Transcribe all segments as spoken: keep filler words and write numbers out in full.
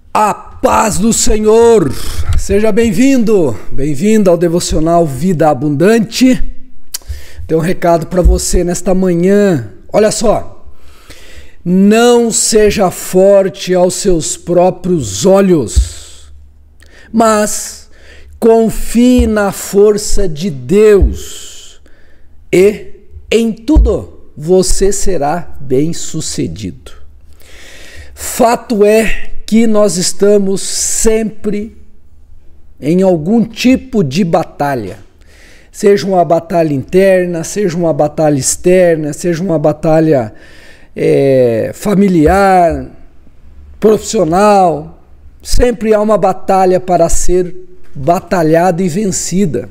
A paz do Senhor, seja bem-vindo, bem-vindo ao Devocional Vida Abundante. Tem um recado para você nesta manhã, olha só, não seja forte aos seus próprios olhos, mas confie na força de Deus e em tudo você será bem-sucedido. Fato é que nós estamos sempre em algum tipo de batalha, seja uma batalha interna, seja uma batalha externa, seja uma batalha é, familiar, profissional, sempre há uma batalha para ser batalhada e vencida.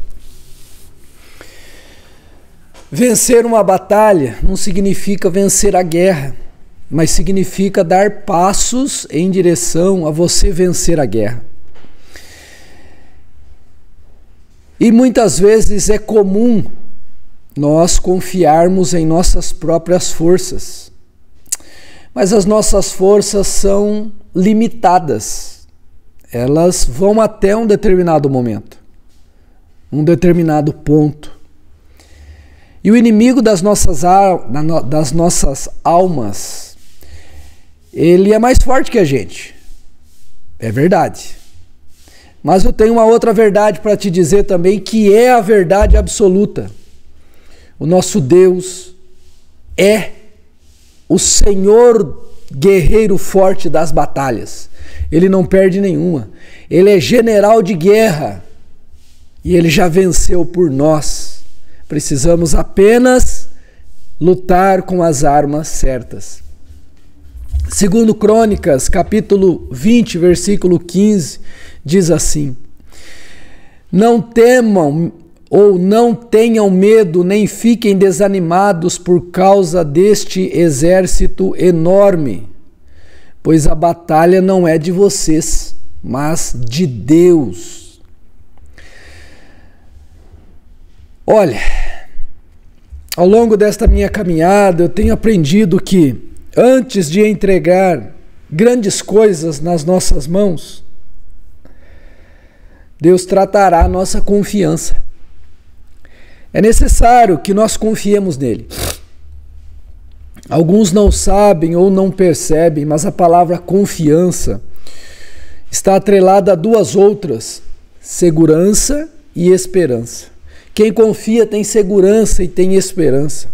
Vencer uma batalha não significa vencer a guerra, mas significa dar passos em direção a você vencer a guerra. E muitas vezes é comum nós confiarmos em nossas próprias forças, mas as nossas forças são limitadas, elas vão até um determinado momento, um determinado ponto. E o inimigo das nossas, das nossas almas, ele é mais forte que a gente, é verdade. Mas eu tenho uma outra verdade para te dizer também, que é a verdade absoluta. O nosso Deus é o Senhor guerreiro forte das batalhas. Ele não perde nenhuma. Ele é general de guerra e ele já venceu por nós. Precisamos apenas lutar com as armas certas. Segundo Crônicas, capítulo vinte, versículo quinze, diz assim: não temam ou não tenham medo, nem fiquem desanimados por causa deste exército enorme, pois a batalha não é de vocês, mas de Deus. Olha, ao longo desta minha caminhada, eu tenho aprendido que antes de entregar grandes coisas nas nossas mãos, Deus tratará a nossa confiança. É necessário que nós confiemos nele. Alguns não sabem ou não percebem, mas a palavra confiança está atrelada a duas outras: segurança e esperança. Quem confia tem segurança e tem esperança.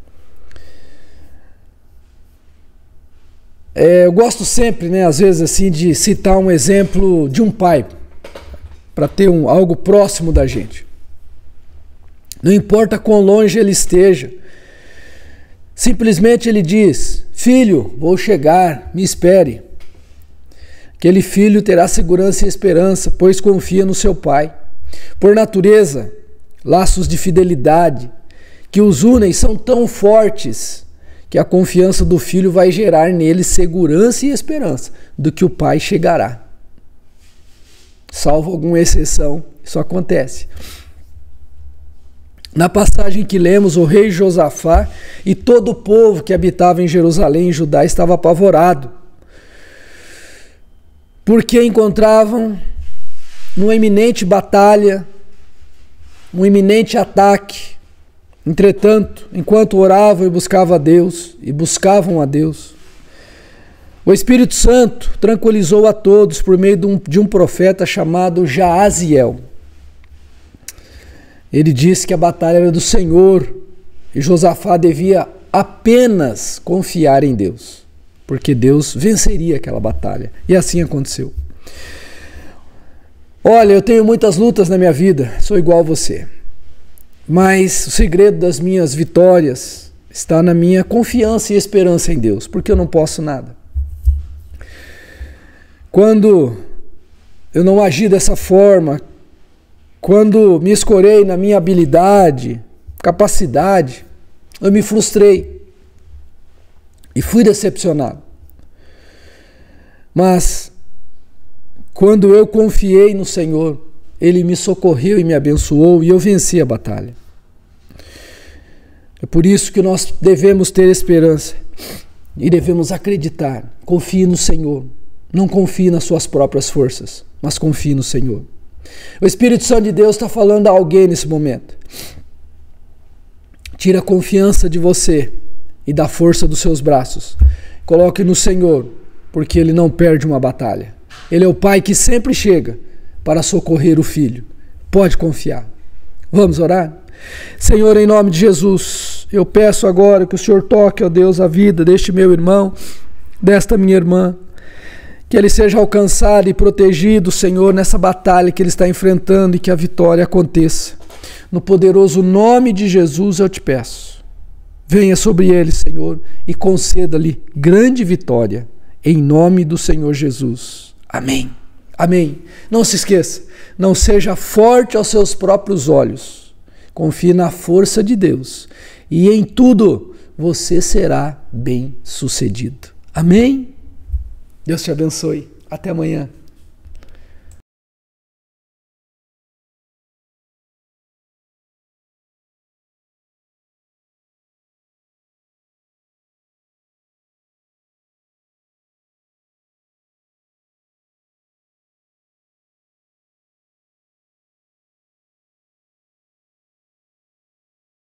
É, eu gosto sempre, né, às vezes assim, de citar um exemplo de um pai, para ter um, algo próximo da gente. Não importa quão longe ele esteja, simplesmente ele diz: filho, vou chegar, me espere. Aquele filho terá segurança e esperança, pois confia no seu pai. Por natureza, laços de fidelidade que os unem são tão fortes que a confiança do filho vai gerar nele segurança e esperança do que o pai chegará. Salvo alguma exceção, isso acontece. Na passagem que lemos, o rei Josafá e todo o povo que habitava em Jerusalém e Judá estava apavorado, porque encontravam numa iminente batalha, um iminente ataque. Entretanto, enquanto oravam e buscavam a Deus, e buscavam a Deus, o Espírito Santo tranquilizou a todos por meio de um, de um profeta chamado Jaaziel. Ele disse que a batalha era do Senhor e Josafá devia apenas confiar em Deus, porque Deus venceria aquela batalha. E assim aconteceu. Olha, eu tenho muitas lutas na minha vida, sou igual a você. Mas o segredo das minhas vitórias está na minha confiança e esperança em Deus, porque eu não posso nada. Quando eu não agi dessa forma, quando me escorei na minha habilidade, capacidade, eu me frustrei e fui decepcionado. Mas quando eu confiei no Senhor, Ele me socorreu e me abençoou e eu venci a batalha. É por isso que nós devemos ter esperança e devemos acreditar. Confie no Senhor. Não confie nas suas próprias forças, mas confie no Senhor. O Espírito Santo de Deus está falando a alguém nesse momento. Tira a confiança de você e da força dos seus braços. Coloque no Senhor, porque Ele não perde uma batalha. Ele é o Pai que sempre chega para socorrer o Filho. Pode confiar. Vamos orar? Senhor, em nome de Jesus, eu peço agora que o Senhor toque, ó Deus, a vida deste meu irmão, desta minha irmã, que ele seja alcançado e protegido, Senhor, nessa batalha que ele está enfrentando e que a vitória aconteça. No poderoso nome de Jesus eu te peço. Venha sobre ele, Senhor, e conceda-lhe grande vitória, em nome do Senhor Jesus. Amém. Amém. Não se esqueça, não seja forte aos seus próprios olhos. Confie na força de Deus e em tudo você será bem-sucedido. Amém? Deus te abençoe. Até amanhã.